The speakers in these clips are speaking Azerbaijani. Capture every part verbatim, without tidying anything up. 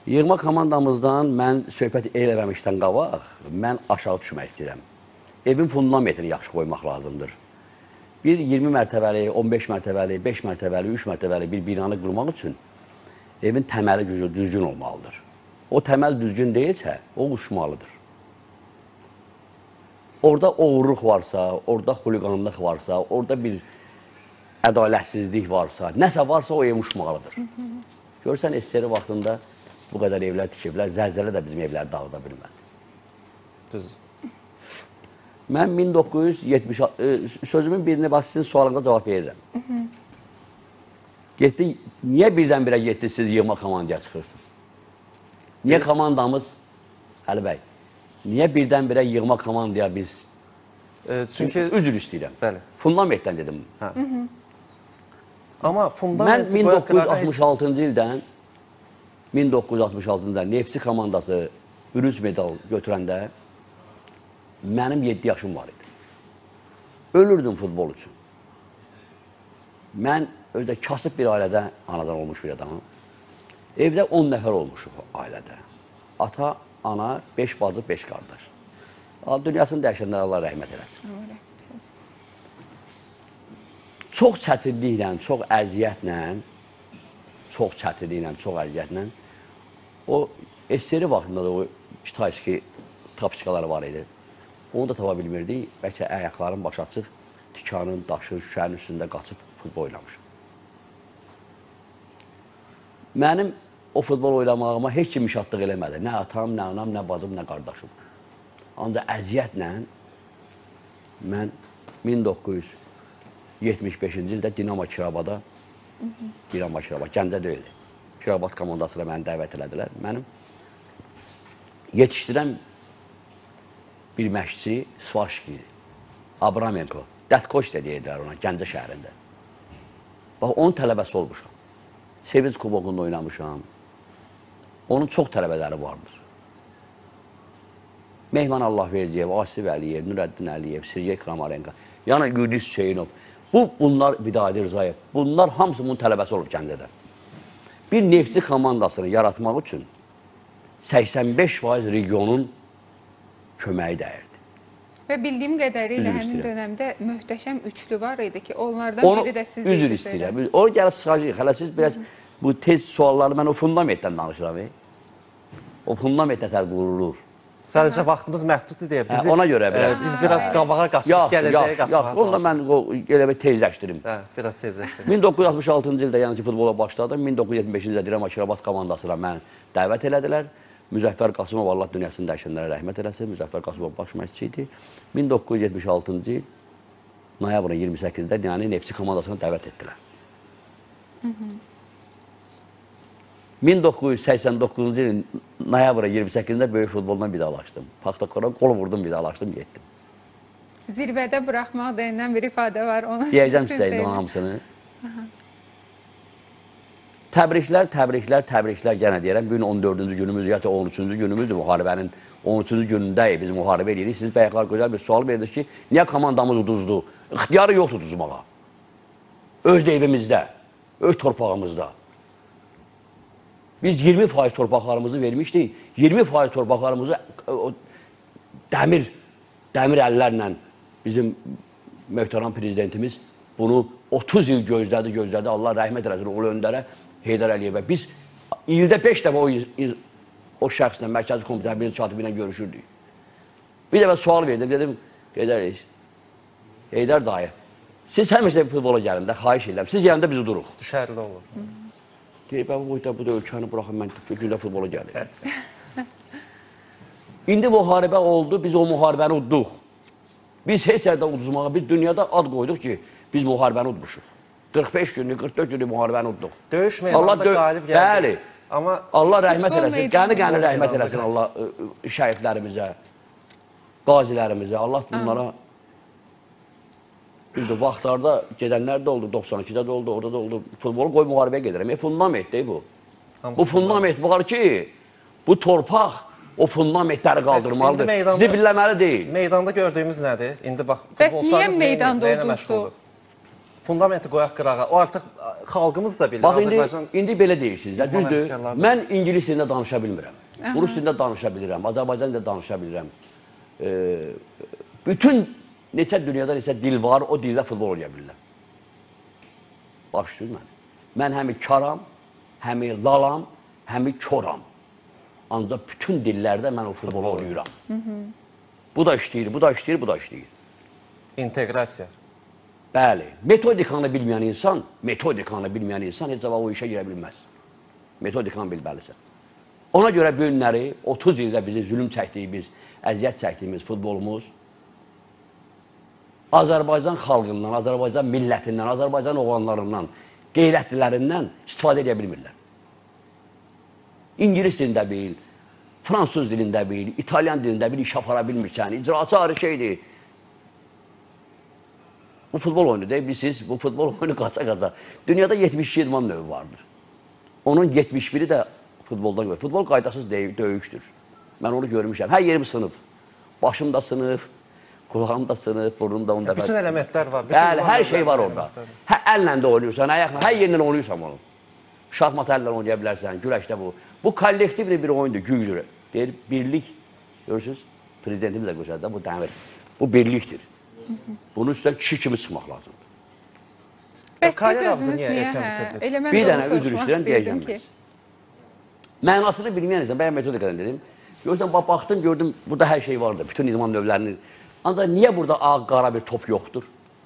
Yığma komandamızdan mən söhbət eləməmişdən qabaq, mən aşağı düşmək istəyirəm. Evin fundamentini yaxşı qoymaq lazımdır. Bir iyirmi mərtəbəli, on beş mərtəbəli, beş mərtəbəli, üç mərtəbəli bir binanı qurmaq üçün evin təməli gücü düzgün olmalıdır. O təməl düzgün deyilsə, o uçmalıdır. Orada oğurluq varsa, orada xuliqanlıq varsa, orada bir ədalətsizlik varsa, nəsə varsa o ev uçmalıdır. Görürsən, S S R vaxtında bu qədər evlər tikiblər, zəlzələ də bizim evləri dağıda bilmədi. Düz. Mən min doqquz yüz yetmiş sözümün birini bax, sizin sualınıza cavab verirəm. Getdi, niyə birdən-birə getdi siz yığma komandaya çıxırsınız? Niyə komandamız, Əli bəy, niyə birdən-birə yığma komandaya biz E, çünki... Üzr istəyirəm. Bəli. Fundamentdən dedim. Hə. Amma fundamenti... Mən min doqquz yüz altmış altıncı ildən min doqquz yüz altmış altıncı ildən Neftçi komandası bürünc medal götürəndə mənim yeddi yaşım var idi. Ölürdüm futbol üçün. Mən özdə kasıb bir ailədə anadan olmuş bir adamım. Evdə on nəfər olmuşuq ailədə. Ata, ana, beş bacı, beş qardaş. Dünyasını dəyişənlər Allah rəhmət eləsin. Çox çətinliklə, çox əziyyətlə, çox çətinliklə, çox əziyyətlə o S S R vaxtında da o Kitayski tapışqaları var idi. Onu da tapa bilmirdik. Bəlkə ayaqların başı açıq, tikanın, daşı, şüşənin üstündə qaçıb futbol oynamışım. Mənim o futbol oynamağıma heç kim müşatlıq eləmədi. Nə atam, nə anam, nə bacım, nə qardaşım. Ancaq əziyyətlə mən min doqquz yüz yetmiş beşinci ildə Dinamo Kirabada, Dinamo Kirabada, Gəncə deyildi. Kirabad komandasına məni dəvət elədilər. Mənim yetişdirən bir məşqçi Svarşki idi. Abramenko, Dətkoç da deyirlər ona, Gəncə şəhərində. Bax, onun tələbəsi olmuşam. Sevinç kubokunda oynamışam. Onun çox tələbələri vardır. Mehman Allahverdiyev, Asif Əliyev, Nürəddin Əliyev, Sergey Kramarenko, yəni Yudis Hüseynov. Bu, bunlar Vidadi Rızayev. Bunlar hamısı bunun tələbəsi olub Gəncədə. Bir Neftçi komandasını yaratmaq üçün səksən beş faiz regionun köməyi dəyirdi. Və bildiyim qədərilə həmin dönəmdə möhtəşəm üçlü var idi ki, onlardan Onu, biri də siz deyirsiniz. Üzr istəyirəm. Onu gəlib çıxacaq. Hələ siz biraz bu tez sualları mən o fundamentdən danışıram. O fundamentdə tər qurulur. Sadəcə vaxtımız məhduddur deyə bizi, hə, ona görə biraz, e, biz biraz qabağa qaçıb, gələcəyə qaçmağa çalışırıq. Onda mən elə bir tezləşdirim. Hə, biraz tezləşdirim. min doqquz yüz altmış altıncı ildə yəni ki, futbola başladım. min doqquz yüz yetmiş beşinci ildə Dinamo Kirabad komandasına mən dəvət elədilər. Müzəffər Qasımov, Allah dünyasını dəyişənlərə rəhmət eləsin. Müzəffər Qasımov baş məşqçi idi. min doqquz yüz yetmiş altıncı il noyabrın iyirmi səkkizində yəni Neftçi komandasına dəvət etdilər. Hı -hı. min doqquz yüz səksən doqquzuncu ilin noyabrın iyirmi səkkizində böyük futboldan vidalaşdım. Paxtakora qol vurdum, vidalaşdım, getdim. Zirvədə buraxmaq deyilən bir ifadə var. Onu deyəcəm sizə indi hamısını. Təbriklər, təbriklər, təbriklər yenə deyərəm. Bugün on dördüncü günümüz, ya da on üçüncü günümüzdür müharibənin. on üçüncü günündəyik, biz müharibə edirik. Siz bəyəklər gözəl bir sual verdiniz ki, niyə komandamız uduzdu? İxtiyarı yoxdur uduzmağa. Öz evimizdə, öz torpağımızda. Biz iyirmi faiz torpaqlarımızı vermişdik. iyirmi faiz torpaqlarımızı o, dəmir, dəmir əllərlə bizim möhtəram prezidentimiz bunu otuz il gözlədi, gözlədi. Allah rəhmət eləsin Ulu Öndərə, Heydər Əliyevə. Biz ildə beş dəfə o, o şəxslə, mərkəzi komitənin bir çatı ilə görüşürdük. Bir dəfə sual verdim, dedim, Heydər Əliyev, Heydər dayı, siz həmişə futbola gəlində, xahiş edirəm, siz gələndə biz uduruq. Düşərli olur. Deyib, bu da ölkəni buraxın, mən gündə futbola gəlir. İndi müharibə oldu, biz o müharibəni udduq. Biz heç yerdə uduzmağa, biz dünyada ad qoyduq ki, biz müharibəni udmuşuq. qırx beş günlük, qırx dörd günlük müharibəni udduq. Döyüş meydanında qalib gəldi. Bəli. Amma Allah rəhmət eləsin, qəni-qəni rəhmət eləsin Allah şəhidlərimizə, qazilərimizə, Allah bunlara düzdür, vaxtlarda gedənlər də oldu, doxsan ikidə də oldu, orada da oldu. Futbolu qoy müharibəyə gedirəm. E, fundament deyil bu. Bu fundament var ki, bu torpaq o fundamentləri qaldırmalıdır. Zibilləməli deyil. Meydanda gördüyümüz nədir? İndi bax, bəs niyə meydanda uduzdu? fundamenti qoyaq qırağa. O artıq xalqımız da bilir. Bax, indi, Azərbaycan indi belə deyirsiniz də, düzdür. Mühəndislərdə. Mən ingilis dilində danışa bilmirəm. Rus dilində danışa bilirəm, Azərbaycan dilində danışa bilirəm. E, bütün neçə dünyada neçə dil var, o dildə futbol oynaya bilirəm. Başlayın mən. Mən həmi karam, həmi lalam, həmi koram. Ancaq bütün dillərdə mən o futbolu oynayıram. Bu da işləyir, bu da işləyir, bu da işləyir. inteqrasiya. Bəli, metodikanı bilməyən insan, metodikanı bilməyən insan heç zaman o işə girə bilməz. Metodikanı bilməlisən. Ona görə bu günləri otuz ildə bizi zülüm çəkdiyimiz, əziyyət çəkdiyimiz futbolumuz Azərbaycan xalqından, Azərbaycan millətindən, Azərbaycan oğlanlarından, qeyrətlilərindən istifadə edə bilmirlər. İngilis dilində bil, fransız dilində bil, İtalyan dilində bil, iş apara bilmirsən, icraçı ayrı şeydir. Bu futbol oyunu deyil, bilirsiniz, bu futbol oyunu qaça-qaça. Dünyada yetmiş iki idman növü vardır. Onun yetmiş biri də futboldan görə. Futbol qaydasız döyüşdür. Mən onu görmüşəm. Hər yerim sınıb. Başım da sınıb, kulağım da sınıb, burnum da onda. Bütün elementlər var. Bəli, hər şey var orada. Hə, əllə də oynuyorsan, ayaqla, hər yerindən oynuyorsan onu. Şahmat əllə oynaya bilərsən, güləşdə bu. Bu kollektiv bir oyundur, gücdür. Deyir, birlik, görürsünüz, prezidentimiz də göstərdi, bu dəmir. Bu birlikdir. Bunun üstündən kişi kimi çıxmaq lazımdır. Bəs siz özünüz niyə, hə, bir dənə üzr istəyirəm, deyəcəm mən. Mənasını bilməyən insan, bəyən metodikadan dedim. Görürsən, baxdım, gördüm, burada hər şey vardır, bütün idman növlərinin. Ancaq niyə burada ağ-qara bir top yoxdur?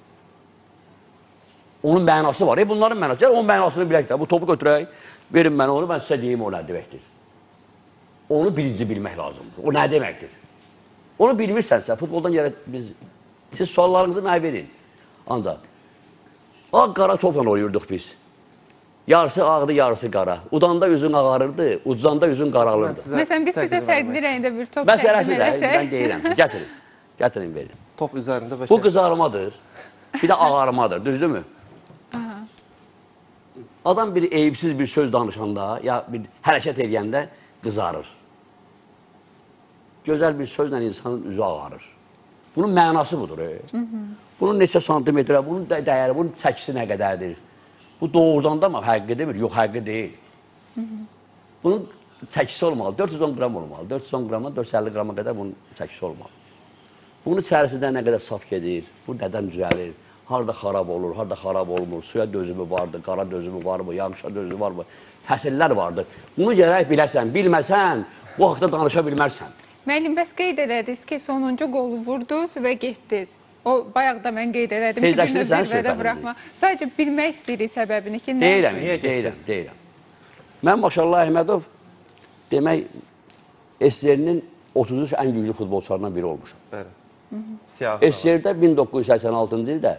Onun mənası var. E, bunların mənası var. Onun mənasını bilək də. Bu topu götürək, verin mənə onu, mən sizə deyim o nə deməkdir. Onu birinci bilmək lazımdır. O nə deməkdir? Onu bilmirsənsə, futboldan gələ biz... Siz suallarınızı mənə verin. Ancaq, ağ-qara topla oynayırdıq biz. Yarısı ağdı, yarısı qara. Udanda üzün ağarırdı, ucanda üzün qaralırdı. Məsələn, biz sizə fərqli rəngdə bir top təqdim edəsək. Mən deyirəm ki, gətirin. Gətirin, verin. Top üzərində bəlkə... Bu qızarmadır, bir də ağarmadır, düzdürmü? Adam bir eyibsiz bir söz danışanda, ya bir hərəkət edəndə qızarır. Gözəl bir sözlə insanın üzü ağarır. Bunun mənası budur. E. Bunun neçə santimetrə, bunun dəyəri, bunun çəkisi nə qədərdir? Bu doğrudan da mı həqiqi demir? Yox, həqiqi deyil. Bunun çəkisi olmalı, dörd yüz on qram olmalı. dörd yüz on qrama, dörd yüz əlli qrama qədər bunun çəkisi olmalı. Bunun içərisində nə qədər saf gedir, bu nədən düzəlir, harada xarab olur, harada xarab olmur, suya dözümü vardır, qara dözümü varmı, yağışa dözümü varmı, fəsillər vardır. Bunu gərək biləsən, bilməsən, bu haqda danışa bilmərsən. Müəllim, bəs qeyd elədiniz ki, sonuncu qolu vurdunuz və getdiniz. O, bayaq da mən qeyd elədim ki, bir zirvədə buraxma. Sadəcə bilmək istəyirik səbəbini ki, nə deyirəm, deyirəm, deyirəm. Mən Maşallah Əhmədov demək, S S R-nin otuz üç ən güclü futbolçularından biri olmuşam. S S R-də min doqquz yüz səksən altıncı ildə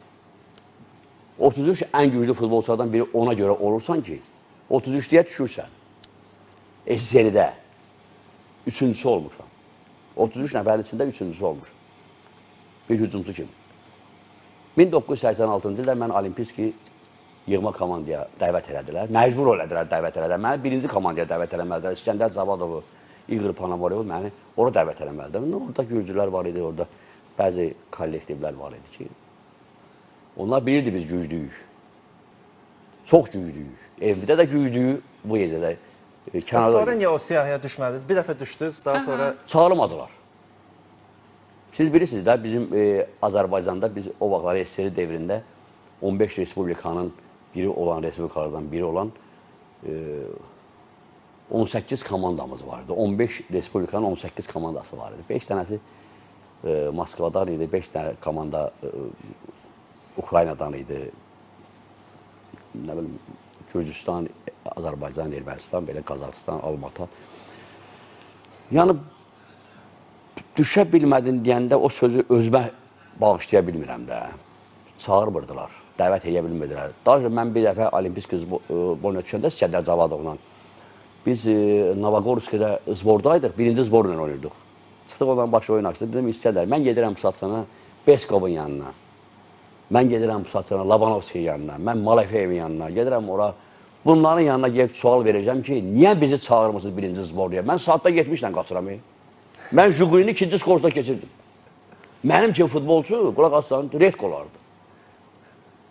otuz üç ən güclü futbolçulardan biri ona görə olursan ki, otuz üçlüyə düşürsən. S S R-də üçüncüsü olmuşam. otuz üç nəfərin içində üçüncüsü olmuşam. Bir hücumçu kimi. min doqquz yüz səksən altıncı ildə mən Olimpiski yığma komandaya dəvət elədilər. Məcbur elədilər dəvət elədilər. Məni birinci komandaya dəvət eləmədilər. İskəndər Zavadovu, İqır Panamorevu məni orada dəvət eləmədilər. Orada gürcülər var idi, orada bəzi kollektivlər var idi ki, onlar bilirdi biz güclüyük. Çox güclüyük. Evlidə də güclüyük, bu yerdə də. Sonra niyə o siyahıya düşmədiniz? Bir dəfə düşdünüz, daha sonra... Çağırmadılar. Siz bilirsiniz də, bizim e, Azərbaycanda biz o vaxtları S S R devrində on beş respublikanın biri olan, respublikalardan biri olan e, on səkkiz komandamız vardı. on beş respublikanın on səkkiz komandası var idi. beş dənəsi e, Moskvadan idi, beş dənə komanda e, Ukraynadan idi. Nə bilim, Gürcüstan, Azərbaycan, Ermənistan, belə Qazaxıstan, Almata. Yəni, düşə bilmədin deyəndə o sözü özümə bağışlaya bilmirəm də. Çağırmırdılar, dəvət edə bilmirdilər. Daha sonra mən bir dəfə Olimpisk boyuna düşəndə İskəndər Zavadovla biz e, Novogorsk'da zbordaydıq, birinci zborla oynuyorduk. Çıxdıq ondan başı oyun açdı, dedim İskəndər, mən gedirəm Pusatçana Beskovun yanına. Mən gedirəm Pusatçana Labanovski'nin yanına, mən Malefeyevin yanına, gedirəm ora. Bunların yanına gəlib sual verəcəm ki, niyə bizi çağırmırsınız birinci zborluya? Mən saatda yetmişlə qaçıram. Mən Jugulini ikinci skorsda keçirdim. Mənim kimi futbolçu, qulaq assan, redk olardı.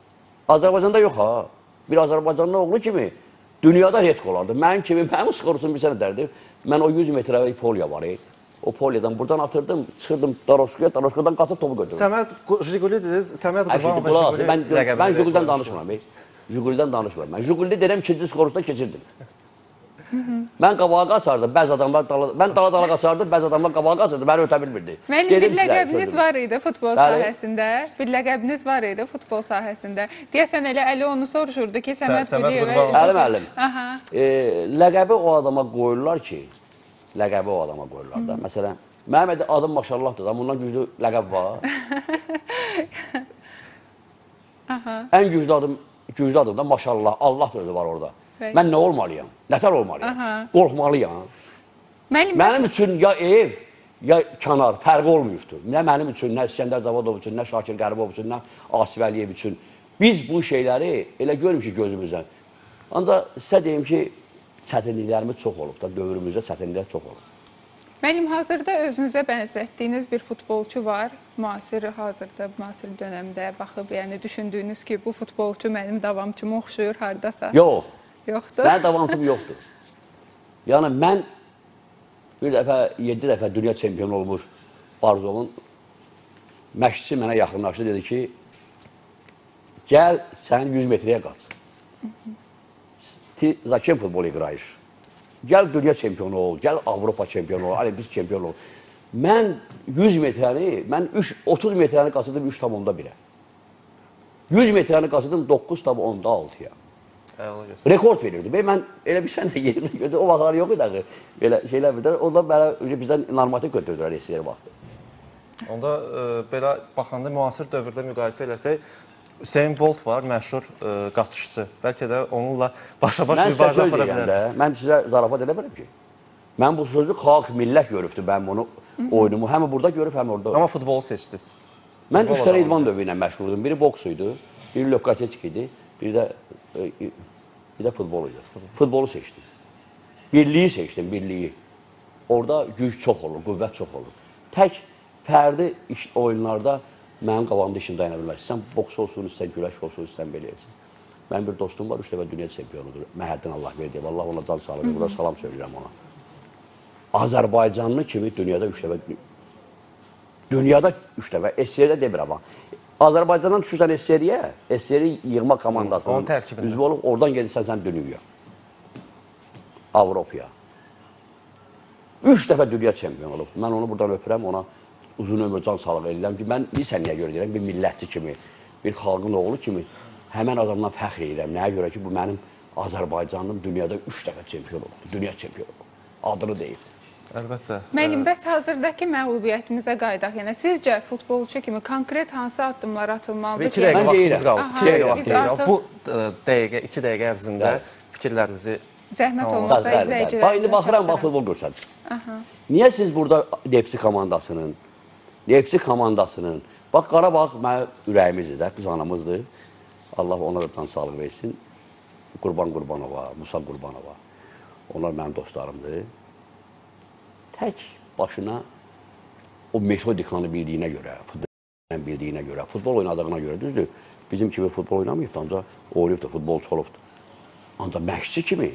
Azərbaycanda yox ha. Bir Azərbaycanlı oğlu kimi dünyada retk olardı. Mən kimi, mənim skorusun bir sənə dərdi. Mən o yüz metrəlik polya var. O polyadan buradan atırdım, çıxırdım Daroşkuya, Daroşkudan qaçıb topu götürürdüm. Səməd Jiguli dediniz, Səməd Qurbanov Jiguli Mən, mən Jigulidən danışmıram. Jigulidən danışmıram. Mən Jiguli deyirəm, ikinci skorusda keçirdim. Mən qabağa qaçardım, bəzi adamlar dala, mən dala-dala qaçardım, bəzi adamlar qabağa qaçardı, məni ötə bilmirdi. Müəllim, bir ləqəbiniz var idi futbol sahəsində. Bir ləqəbiniz var idi futbol sahəsində. Deyəsən elə Əli onu soruşurdu ki, Səməd Quliyevə... Əli müəllim, ləqəbi o adama qoyurlar ki, ləqəbi o adama qoyurlar da. Məsələn, mənim adım maşallahdır da, bundan güclü ləqəb var. Ən güclü adım, güclü adım da maşallah, Allah sözü var orada. Mən nə olmalıyam? Nətər olmalıyam? Qorxmalıyam. Mənim üçün ya ev, ya kənar, fərqi olmuyubdur. Nə mənim üçün, nə İskəndər Zavadov üçün, nə Şakir Qəribov üçün, nə Asif Əliyev üçün. Biz bu şeyləri elə görmüşük gözümüzdən. Ancaq sizə deyim ki, çətinliklərimiz çox olub da, dövrümüzdə çətinliklər çox olub. Müəllim, hazırda özünüzə bənzətdiyiniz bir futbolçu var. Müasir, hazırda, müasir dönəmdə baxıb, yəni düşündüyünüz ki, bu futbolçu mənim davamçıma oxşuyur haradasa. Yox. Yoxdur. Mənim davamçım yoxdur. Yəni, mən bir dəfə, yeddi dəfə dünya çempionu olmuş Barzovun məşqçisi mənə yaxınlaşdı, dedi ki, gəl, sən yüz metrəyə qaç. Ти зачем futbol играешь? Gəl dünya çempionu ol, gəl Avropa çempionu ol, olimpik çempionu ol. Mən yüz metrəni, mən otuz metrəni qaçırdım üç tam onda birə. yüz metrəni qaçırdım doqquz tam onda altıya. Rekord verirdi. Mən elə bir sənə yerini götürdüm, o vaxtlar yox idi, belə şeylər bir də, ondan mənə bizdən normativ götürdülər esiyər vaxtı. Onda belə baxanda müasir dövrdə müqayisə eləsək, Hüseyin Bolt var, məşhur qaçışçı. Bəlkə də onunla başa-baş mübarizə apara bilərsiniz. Mən sizə zarafat eləmirəm ki. Mən bu sözü xalq, millət görübdür, mən bunu oyunumu həm burada görüb, həm orada. Amma futbolu seçdiniz. Mən üç tane idman dövü ilə məşğuldum. Biri boksuydu, biri Lokaçeçk idi, biri də bir də futbol idi. Futbolu seçdim. Birliyi seçdim, birliyi. Orada güc çox olur, qüvvət çox olur. Tək fərdi oyunlarda mənim qabağımda işim dayana bilməz. Sən boks olsun, istən güləş olsun, istən belə etsin. Mənim bir dostum var, üç dəfə dünya çempionudur. Məhəddin Allah verdi. Allah ona can sağlıq. Burada salam söyləyirəm ona. Azərbaycanlı kimi dünyada üç dəfə dünyada üç dəfə S-Seriyə demirəm amma. Azərbaycandan düşürsən S-Seriyə, S-Seri yığma komandasının üzvü olub, oradan gedirsən sən dünyaya. Avropaya. Üç dəfə dünya çempion olub. Mən onu buradan öpürəm, ona uzun ömür can sağlıq edirəm ki, mən bilsən niyə görə deyirəm, bir millətçi kimi, bir xalqın oğlu kimi həmən adamdan fəxr edirəm. Nəyə görə ki, bu mənim Azərbaycanım dünyada üç dəfə çempion olub, dünya çempion olub. Adını deyil. Əlbəttə. Mənim, bəs hazırdakı məğlubiyyətimizə qaydaq, yəni sizcə futbolçu kimi konkret hansı addımlar atılmalıdır? İki dəqiqə vaxtımız qalıb. İki dəqiqə vaxtımız qalıb. Bu dəqiqə, iki dəqiqə ərzində fikirlərinizi... Zəhmət olmasa izləyicilərimiz. Bax, indi baxıram, bax, futbol görsənirsiniz. Niyə siz burada Depsi komandasının, Depsi komandasının, bax, Qarabağ mənim ürəyimizdir də, qız anamızdır. Allah ona da can sağlıq versin. Qurban Qurbanova, Musa Qurbanova. Onlar mənim dostlarımdır. Tək başına o metodikanı bildiyinə görə, futbol bildiyinə görə, futbol oynadığına görə, düzdür, bizim kimi futbol oynamayıbdır, ancaq oynayıbdır, futbolçu olubdur. Ancaq məşqçi kimi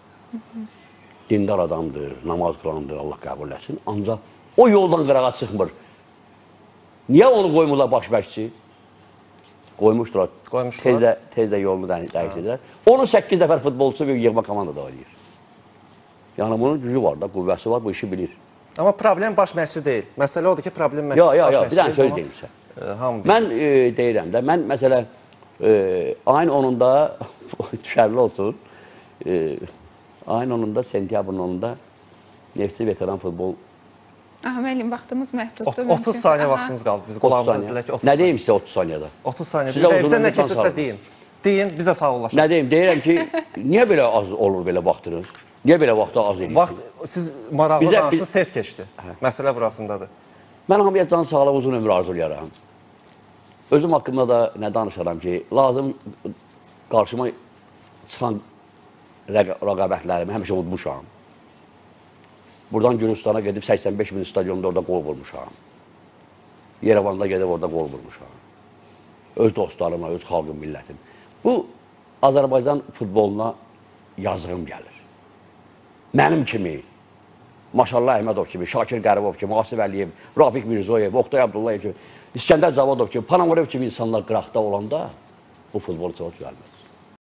dindar adamdır, namaz qırandır, Allah qəbul etsin, ancaq o yoldan qırağa çıxmır. Niyə onu qoymurlar baş məşqçi? Qoymuşdular, tez də yolunu dəyişdirlər. onu səkkiz nəfər futbolçu bir yığma komandada oynayır. Yəni bunun gücü var da, qüvvəsi var, bu işi bilir. Amma problem baş məşqçi deyil. Məsələ odur ki, problem baş məşqçi deyil. Yox, yox, bir dənə söz deyim sizə. Mən deyirəm də, mən məsələn, ayın onunda, düşərli olsun, ayın onunda, sentyabrın onunda Neftçi veteran futbol... Aha, müəllim, vaxtımız məhduddur. otuz saniyə vaxtımız qaldı. Biz qulağımıza dedilər ki, otuz saniyə. Nə deyim sizə otuz saniyədə? otuz saniyədə. Sən nə keçirsə deyin. Deyin, bizə sağollaşın. Nə deyim, deyirəm ki, niyə belə az olur belə vaxtınız? Niyə belə vaxtı az edirsiniz? Vaxt, siz maraqlı danışsınız, tez keçdi. Məsələ burasındadır. Mən hamıya can sağlıq, uzun ömür arzulayaram. Özüm haqqımda da nə danışaram ki, lazım qarşıma çıxan rəqabətlərimi həmişə unutmuşam. Buradan Gürcüstana gedib səksən beş min stadionda orada qol vurmuşam. Yerevanda gedib orada qol vurmuşam. Öz dostlarımla, öz xalqım, millətim. Bu Azərbaycan futboluna yazığım gəlir. Mənim kimi, Maşallah Əhmədov kimi, Şakir Qəribov kimi, Asif Əliyev, Rafiq Mirzoyev, Oqtay Abdullayev kimi, İskəndər Zavadov kimi, Panamorev kimi insanlar qıraqda olanda bu futbol çox düzəlmir.